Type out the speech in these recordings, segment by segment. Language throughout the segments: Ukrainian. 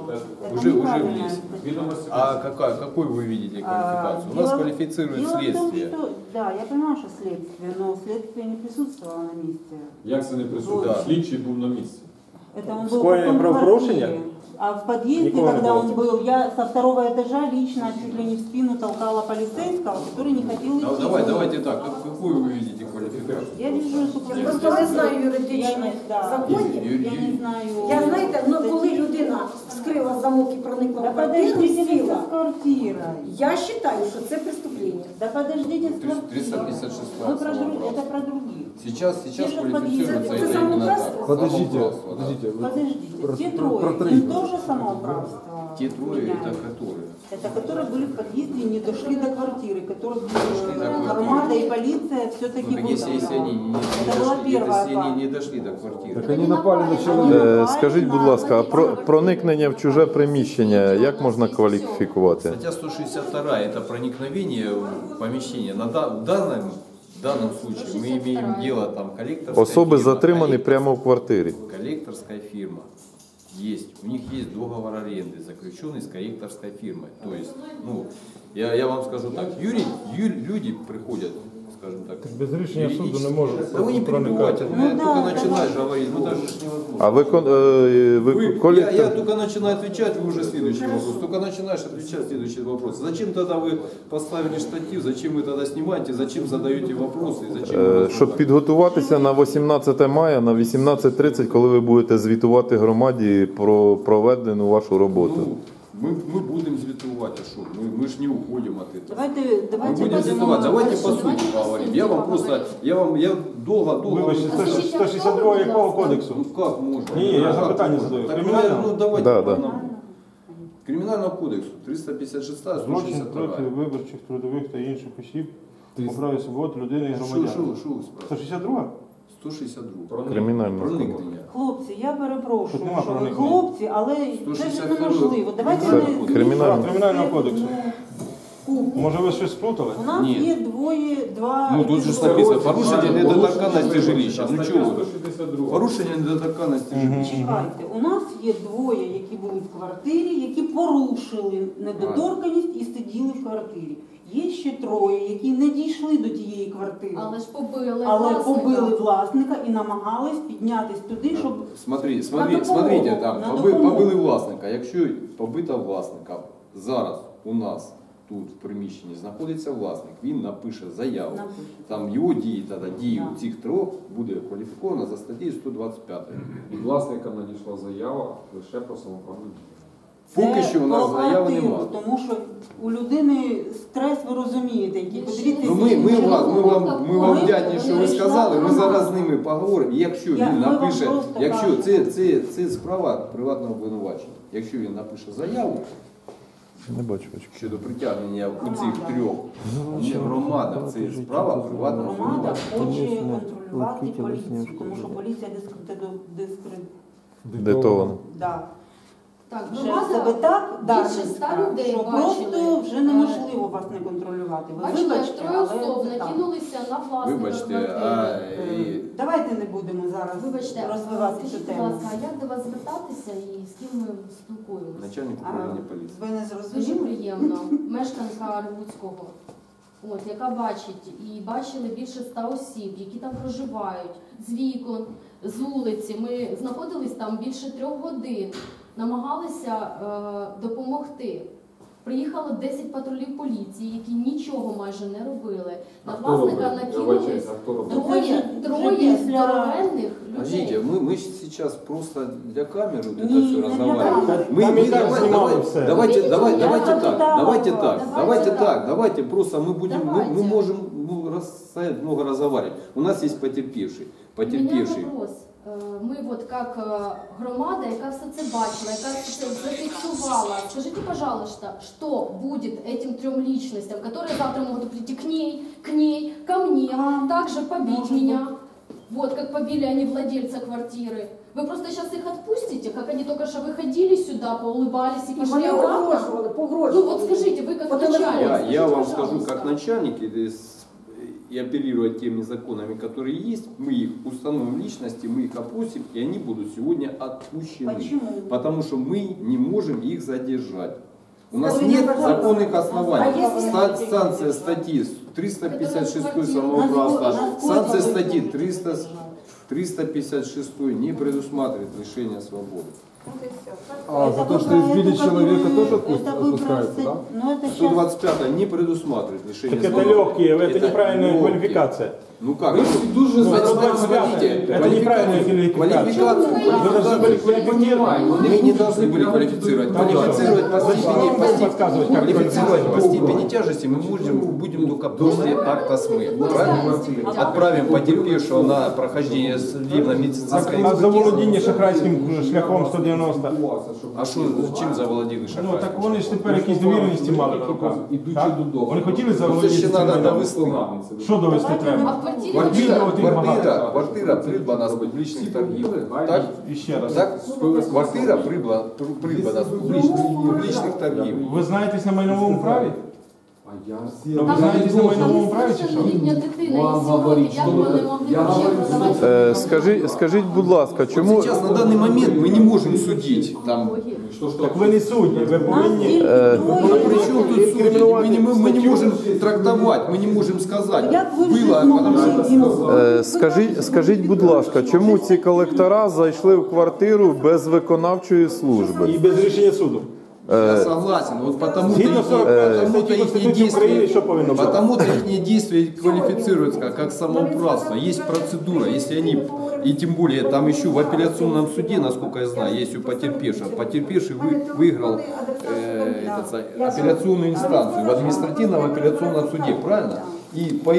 Уже внесен. А какой вы видите квалификацию? У нас квалифицирует следствие. Да, я понимаю, что следствие, но следствие не присутствовало на месте. Як це не присутствує? Слідчий був на місці. Это он был потом в квартире. А в подъезде, когда он был, я со второго этажа лично чуть ли не в спину толкала полицейского, который не хотел идти. Давайте так, какую вы видите квалификацию? Я вижу, что Просто не знаю юридичних законів. Я не знаю. Я, знаєте, ну коли людина вскрила замок і проникла в квартиру, Подождите, сіла, с квартирой. я вважаю, що це преступлення. Да подождите с квартирой. 356 Вы про это про других. Сейчас квалифицируется Это это именно самоуправство? так. Подождите, Самоуправство, да. Подождите, те трое, им тоже самоуправство? Те трое, это меняют? которые? Это которые были в подъезде и не дошли до квартиры, которых до квартиры. армада и полиция все-таки Ну, так если они не дошли до квартиры. Так вони напали на чоловіка. Скажіть, будь ласка, а проникнення в чуже приміщення як можна кваліфікувати? Статья 162 – это проникновение в помещение. В данном случае мы имеем дело там коллекторская Особи фирма, затримані прямо в квартирі. коллекторская фирма. Есть, у них есть договор аренды, заключенный с коллекторской фирмой. То есть, ну, я вам скажу так, люди приходят, скажем так, Без рішення суду не може да вы не перебивайте, проникати. только начинаешь говорить, ну даже ж невозможно. А ви Я только начинаю отвечать, вы уже следующий вопрос. Только начинаешь отвечать, следующий вопрос. Зачем тогда вы поставили штатив, зачем вы тогда снимаете, зачем задаете вопросы, зачем щоб підготуватися на 18 мая, на 18:30, коли ви будете звітувати громаді про проведену вашу роботу? Ну, мы будем звітувати, а что? Мы ж не уходим от этого. Давайте Мы будем звітувати. Давайте по сути поговорим. Я вам просто, я долго. Вибачте, 162 якого кодексу? Ну как можно? Ні, я запитання задаю. Так, Кримінального? ну давайте Да, по да. одному. Кримінального кодексу 356, Злочин 162. проти виборчих, трудових та інших осіб по праві свобод людини і Що громадян. ви спрашиваєте? 162? 162. Кримінального. Проникнення. Хлопці, я перепрошую, Тут нема що ви проникнення. хлопці, але це ж 162. неможливо. Давайте Це не кримінальний. Кримінального кодексу. Ну, Може ви щось сплутали? у нас Ні. є два Ну тут же ж епізоди. написано порушення недоторканності жилища. Ну Стаття чого ви? 162. Порушення недоторканності жилища. Чекайте, у нас є двоє, які були в квартирі, які порушили недоторканність і сиділи в квартирі. Є ще троє, які не дійшли до тієї квартири, Але ж побили але власника. побили власника і намагались піднятись туди, щоб Смотрите, там, На побили власника. Якщо побита власника, зараз у нас тут в приміщенні знаходиться власник, він напише заяву. Там його дії, дії у цих трьох буде кваліфіковано за статтею 125. Від власника надійшла заява лише про самоправну дію. Поки що у нас про заяви квартиру, немає. тому що у людини стрес, ви розумієте, який подивіться. Ну, ми вам вдячні, що ви сказали, ми зараз з ними поговоримо. Якщо він напише, якщо це справа приватного обвинувачення, якщо він напише заяву Не бачу. щодо притягнення у цих трьох, не громада, це справа приватного Громада обвинувачення. хоче контролювати поліцію, тому що поліція Детовано. Да. Так, Вже себе так більше 100 людей що бачили. просто вже неможливо вас не контролювати. Ви Бачили, як вибачте, троє але особ це так. накинулися на власника Вибачте, квартири. Давайте не будемо зараз Вибачте, розвивати цю скажіть, будь тему. ласка, а як до вас звертатися і з ким ми спілкуємося? Начальник управління поліції. Ви не Дуже зрозуміли? приємно. Мешканка Ревуцького, яка бачить, і бачили більше 100 осіб, які там проживають, з вікон, з вулиці. Ми знаходились там більше 3 годин, намагалися допомогти. Приїхало 10 патрулів поліції, які нічого майже не робили. На власника накинулись троє здоровенних Подождите, людей. мы же сейчас просто для камеры вот это Не, все не разговариваем. для Там и так снимали все. Давайте Давайте так, так. давайте просто мы будем, Давайте. мы можем много разговаривать. У нас есть потерпевший. У меня вопрос. Ми как громада, яка все це бачила, яка все це зафиксировала, скажите, пожалуйста, что будет этим 3 личностям, которые завтра могут прийти к ней, ко мне, также побить меня, как побили они владельца квартиры. Вы просто сейчас их отпустите, как они только что выходили сюда, поулыбались и пошли Вони обратно? погрожували. Ну вот скажите, вы как начальник. Я вам скажу, как начальник, и оперировать теми законами, которые есть, мы их установим личности, мы их опросим, и они будут сегодня отпущены. Почему? Потому что мы не можем их задержать. У нас Скажите, нет пожалуйста, законных оснований. а если- Санкция статьи 356 Это самоуправства, насколько санкция вы статьи будете 356 не предусматривает лишение свободы. А за Это то, вы что про избили эту, человека, которую- тоже это вы отпускается, про- да? Ну это сейчас 125 не предусматривает лишение Так это свободы. легкие, это неправильная легкие. квалификация. Ну как? Дуже Смотрите, это неправильная квалификация. Вы должны были квалифицировать. Мы не должны были квалифицировать. Квалифицировать по степени тяжести мы будем только после акта СМИ. Правильно? Отправим потерпевшего на прохождение судебно-медицинской А за экспертизы. володіння шахрайським шляхом 190. А що, чим заволоділи Ну шахрай? так вони ж тепер якісь довіреності мали на руках. Так? Вони хотіли Це заволодіти ще цим треба майном. довести. Що довести А треба? в квартирі Квартира придбана з публічних торгів. Так? І ще раз. Так? Квартира придбана з публічних торгів. Ви знаєтесь на майновому праві? А я Ну, ви знаєтесь на майновому праві чи що? літня дитина і 7 років, як вони могли вообще продавати? Скажіть, будь ласка, чому Сейчас на данный момент мы не можем судить. Там, Так ви не судді, ви повинні... причем тут судить? Мы не можем трактовать, мы не можем сказать. Як ви вже Было, потому что змогли їм скажіть, будь ласка, чому ці колектора зайшли в квартиру без виконавчої І служби? без рішення суду. я согласен, вот потому-то Згідно 45 статті их Конституції України, що повинно бути? потому-то их действия квалифицируются как самоуправство. Есть процедура, если они, и тем более там еще в апелляционном суде, насколько я знаю, есть у потерпевшего. Потерпевший выиграл апелляционную инстанцию в административном апелляционном суде, правильно? И по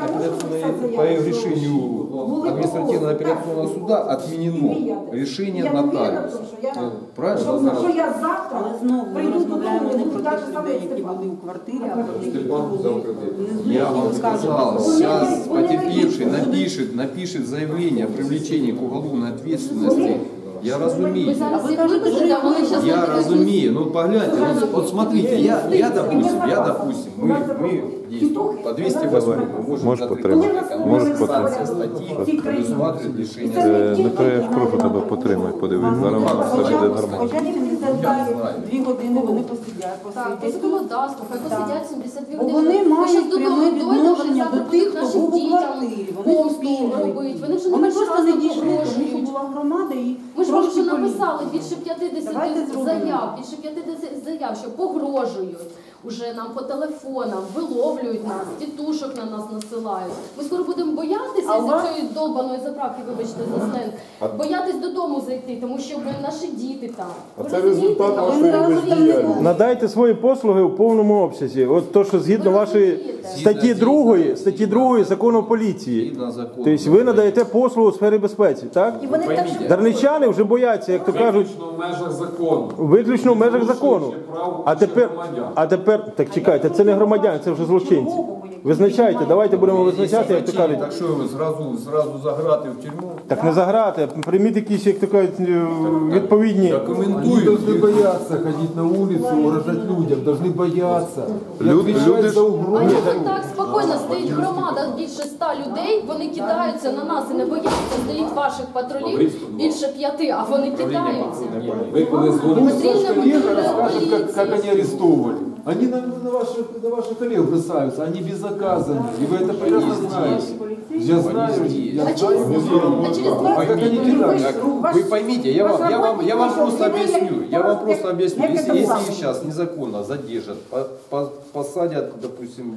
решению административного апелляционного суда отменено решение нотариуса. Правильно? Що я завтра Але знову ми прийду розмовляємо додому, не буду про так тих же саме людей, які Степан. були у квартирі, а про тих, які Степан взяв були кредит. внизу, Я які вам скажуть, сказал, «Вони сейчас не потерпевший вирішують». напишет заявление о привлечении к уголовной ответственности. Я разумею. Ви зараз А їх ви кажете, випишете, а вони що зараз Я разумею, ну погляньте, вот смотрите, я допустим, мы действуем по 208, мы можем Можеш закрыть потримати? экономику, Можеш санкция потримати? статьи предусматривает лишение Не прошу тебе потримай, подивись, зараз все буде нормально. Спочатку не задали, 2 години вони посидять, Так, по посидять. законодавству, хай посидять 72 Бо години. вони Ми щас мають додому пряме дойдемо, вони відношення завтра до тих, будуть хто нашим був у дітям квартирі. Вони помсту спільнують. робити. Вони вже не Вони перший просто раз не дійшли, тому що погрожують. була громада і Ми ж вам трошки вже поліції. написали більше 50 Давайте зробимо. заяв, що погрожують. Уже нам по телефонам виловлюють нас, тітушок на нас насилають. Ми скоро будемо боятися А у з вас- цієї долбаної заправки, вибачте за сленг, боятись додому зайти, тому що наші діти там. А Ви це розумієте? результат А вашої ви разом бездіяльності. не Надайте свої послуги у повному обсязі. От то, що згідно Ви вашої розумієте? статті 2 закону поліції. Згідно закону. Тобто ви надаєте послугу у сфері безпеки, так? І вони так же Дарничани вже бояться, як то кажуть, Виключно в межах закону. виключно в межах закону. А тепер, так чекайте, це не громадяни, це вже злочинці. Визначайте, давайте будемо визначати, як то кажуть. Так що ви зразу заграти в тюрму? Так не заграти, а прийміть якісь, як то кажуть, відповідні. Они Документують. должны бояться ходить на улицу, угрожать людям, должны бояться. Люди ж- за А угрозу. як так спокійно стоїть громада більше 100 людей, вони кидаються на нас і не бояться. Стоїть ваших патрулів більше 5, а вони кидаються. Ви коли дзвоните, Потрібно Коллега бути расскажет, как они поліції. арестовывали. Они на ваших коллег бросаются, они безнаказаны. И вы это прекрасно знаете. Я знаю, я А знаю. через 20 Как они кидаются. Вы поймите, я вам просто объясню, если их сейчас незаконно задержат, посадят, допустим,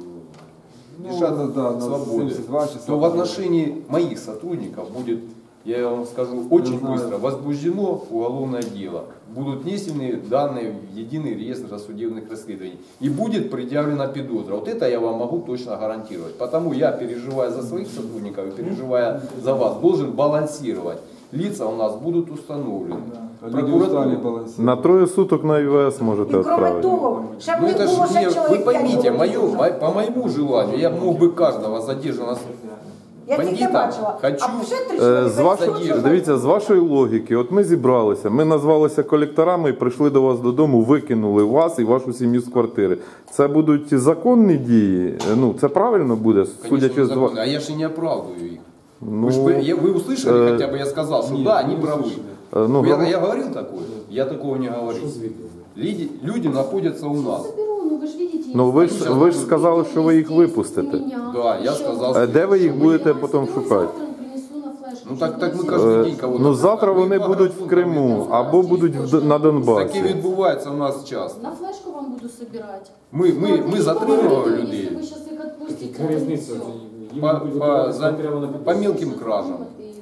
лишат Ну, да, на свободы, 72 часа. то в отношении моих сотрудников будет, я вам скажу, очень знаю. быстро возбуждено уголовное дело. Будут внесены данные в единый реестр судебных расследований. И будет предъявлена підозра. Вот это я вам могу точно гарантировать. Потому я, переживая за своих сотрудников и переживая за вас, должен балансировать. Лица у нас будут установлены. Люди устали балансировать. На 3 суток на ІВС можете І кроме відправити. того, щоб Ну не это було же ще мне, вы чоловік. поймите, по моему желанию, я мог бы каждого задержанного Я тільки бандитам бачила. хочу. А ще 3 чоловіка. З вашої, дивіться, з вашої логіки, от ми зібралися, ми назвалися колекторами і прийшли до вас додому, викинули вас і вашу сім'ю з квартири. Це будуть законні дії? Ну, це правильно буде, судячи Конечно, з вас? законно. А я же не оправдываю их. Ну, Вы услышали хотя бы, я сказал, что да, они правы. ну, Я говорил такое? Я такого не говорил. Люди находятся у нас. Ну ви ж бачите, Ну ви ж сказали, що ви їх випустите. Да, я сказал. Де ви їх будете потім шукати? Ну так ми кожен день кого-то. Ну завтра вони будуть в Криму або будуть на Таке Донбасі. відбувається у нас часто. На флешку вам буду собирати. Ми затримували людей Якщо ви зараз їх відпустите, Яка різниця? Їм по, будуть по, видавати за, прямо на по мелким кражам.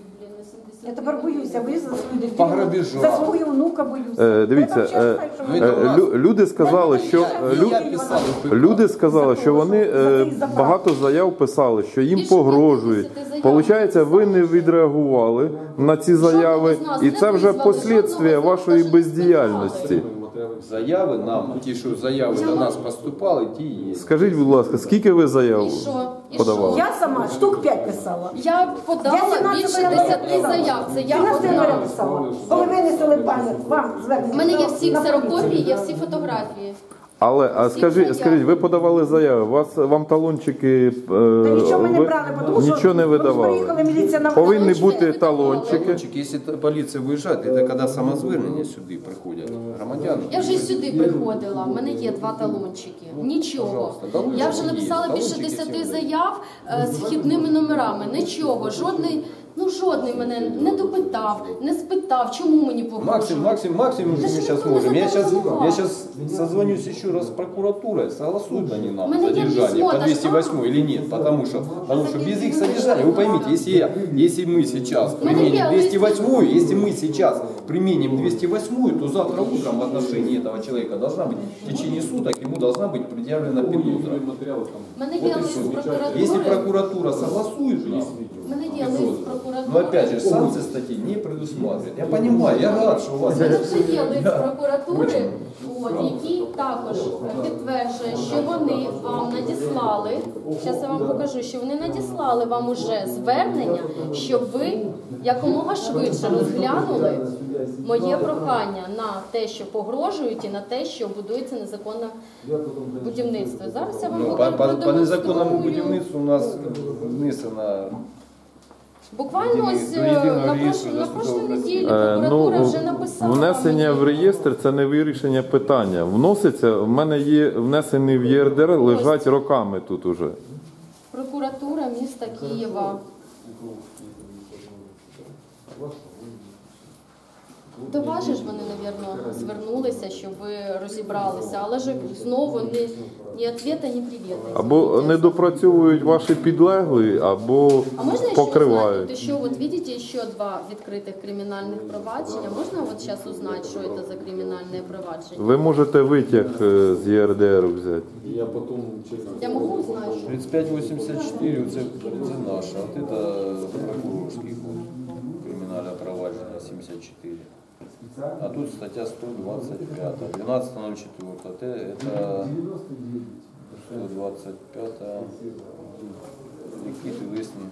Я тепер боюся, боюся за свою дитину, По грабежам. за свою внука боюся. Дивіться, Я там чесно, що ми- люди сказали, що Я писав у ПК. люди сказали, що вони багато заяв писали, що їм погрожують. Получається, ви не відреагували на ці заяви, і це вже послідствия вашої бездіяльності. Заяви нам, ті, що заяви до нас поступали, ті є. Скажіть, будь ласка, скільки ви заяв І що? І подавали? Я сама штук 5 писала. Я подала Я більше 17 10 заяв. Це я 17 января одна. писала. Коли винесли пам'ять, вам звернення. У мене є всі на ксерокопії, є всі фотографії. Але скажіть, ви подавали заяви, вам талончики Та нічого ми не брали, тому що нічого не видавали. приїхала міліція на Повинні Талончики бути не видавали. талончики. Талончик, якщо поліція виїжджає, це коли самозвернення сюди приходять громадяни. Я вже сюди приходила, в мене є 2 талончики. Нічого. Пожалуйста, талончики Я вже є, написала більше талончики 10 всі заяв з вхідними номерами. Нічого, жодний мене не допитав, не спитав, чому мені погрожують. Максимум, Да что мы что сейчас вы можем. Я такое сейчас созвонюсь еще раз с прокуратурой, согласуют они нам Мене є содержание письмо, по та 208 или нет, потому что без их содержания, вы поймите, если мы сейчас применим 208, если мы сейчас применим 208, то завтра утром в отношении этого человека должна быть в течение суток, ему должна быть предъявлена підозра. У мене є лист з Если прокуратури. прокуратура согласует нам, У мене є лист з но прокуратури. опять же, санкции статьи не предусматривает. Я понимаю, я рад, что у вас У мене вже є лист з прокуратури, який також підтверджує, що вони вам надіслали, зараз я вам покажу, що вони надіслали вам уже звернення, щоб ви якомога швидше розглянули моє прохання на те, що погрожують, і на те, що будується незаконне будівництво. Зараз я вам Ну, по незаконному будівництву у нас внесено Буквально ось до єдиного на реєстру прошлій неділі Ну, прокуратура вже написала. внесення в реєстр це не вирішення питання. Вноситься, в мене є внесений в ЄРДР, лежать роками тут уже. Прокуратура міста Києва. До вас же ж вони, мабуть, звернулися, щоб ви розібралися, але ж знову ні відповіді, ні привіта. Або не допрацьовують ваші підлеглі, або А можна ще покривають. узнать, що от видите ще 2 відкритих кримінальних провадження? Можна от зараз узнати, що це за кримінальне провадження? Ви можете витяг з ЄРДР взяти. Я потім через... Я можу узнати? 3584 це наше, а от це прокурорський код. Кримінальне провадження 74. А тут стаття 125. 12.04. Это 125. Никиты Весни.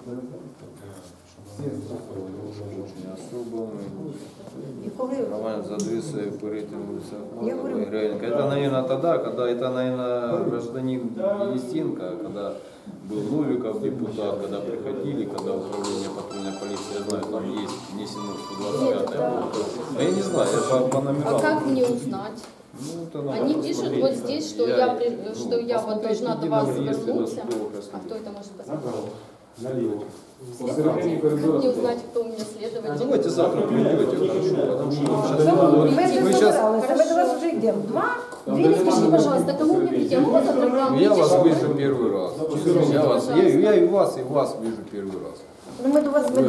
Очень особыми. І коли Роман за адресой перейти улица Я говорю. Грейнка. Это, наверное, тогда, когда это, наверное, гражданин Естинка, когда был Новиков депутат, когда приходили, когда управление патрульной полиции, я знаю, там есть внесено 125. А я не знаю, я по номерам. А как мне узнать? Ну, это надо Они пишут посмотреть. вот здесь, что я вот посмотреть должна до едином вас реестре вернуться. досудовых А расследований. кто это может сказать? Наліво. Следователь. Как мне узнать, кто у меня следователь? Давайте завтра придете, хорошо, потому что сейчас... ми вже Вы сейчас... збиралися, ми до вас вже йдемо. Дві Скажите, пожалуйста, кому мне прийти? Я могу завтра к вам Я прийти, вас чтобы- вижу первый раз. Я и вас вижу первый раз. Ну, ми до вас